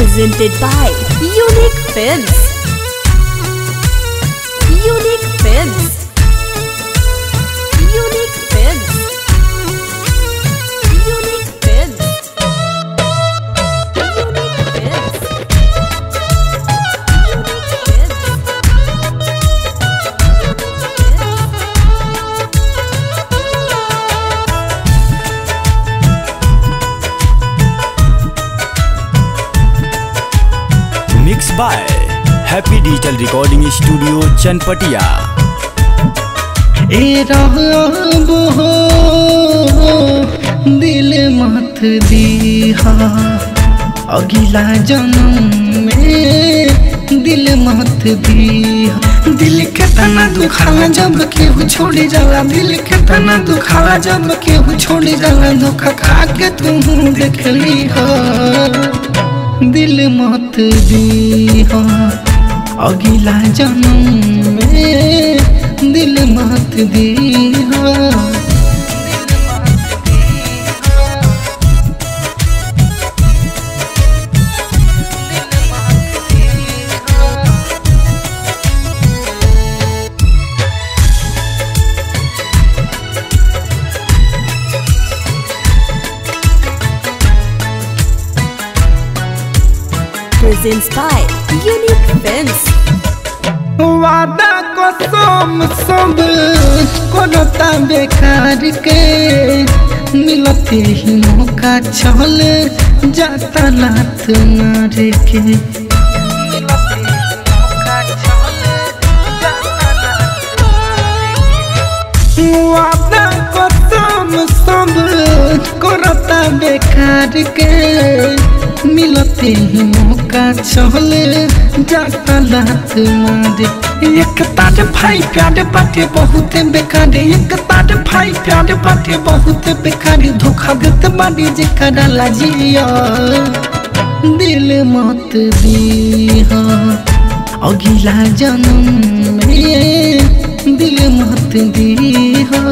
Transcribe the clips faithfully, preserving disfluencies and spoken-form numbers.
Presented by Unique Films. Unique Films. Unique Films. Unique Films. Unique Films. Mixed by Happy Digital Recording Studio Chanpatia. ए रहबो हो दिल मत दीहा अगला जन्म में दिल मत दीहा। दिल के तना दुखाला जब केहू छोड़ी जाला, दिल के तना दुखाला जब केहू छोड़ी जाला। धोखा खा के तुम देख ली हो दिल मत दीहा अगला जन्म में दिल मत दीहा। Presents by Unique Films. वादा कसम सब करता बेकार के मिलते ही मौका चल जाता लात मार के। वादा कसम सब करता बेकार के मिलते ही मौका चल जाता लात मार। एक तार भाई प्यार बाटे बहुत बेकार, एक तार भाई प्यार बाटे बहुत बेकार। धोखा देते बाड़ी जेकरा लाजिया दिल मत दीहा अगला जन्म में दिल मत दीहा।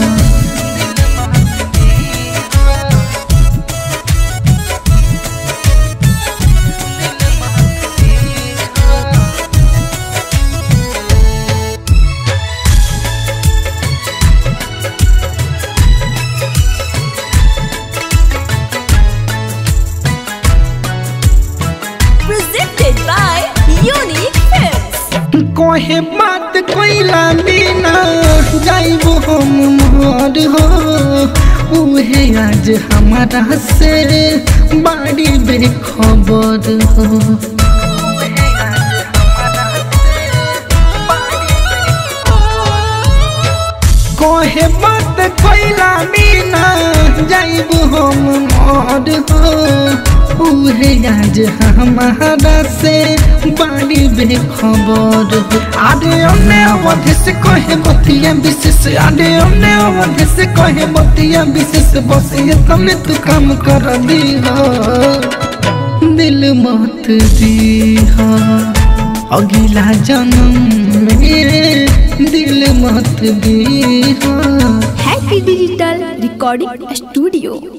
Presented by Unique Films. कोहे बात कोइला बिना जाइबो हम मोर हो उहे आज हमारा से बाड़ी बेखबर हो। कोहे बात कोइला बिना जाइबो हम मोर हो उहे आज हमारा से बाड़ी बेखबर हो। आरे ओने अवधि से कहे बतिया विशेष, आरे ओने अवधि से कहे बतिया विशेष। बस ये तने तू काम कर दी हो दिल मत दीहा अगला जन्म में दिल मत दीहा। Happy Digital Recording Studio.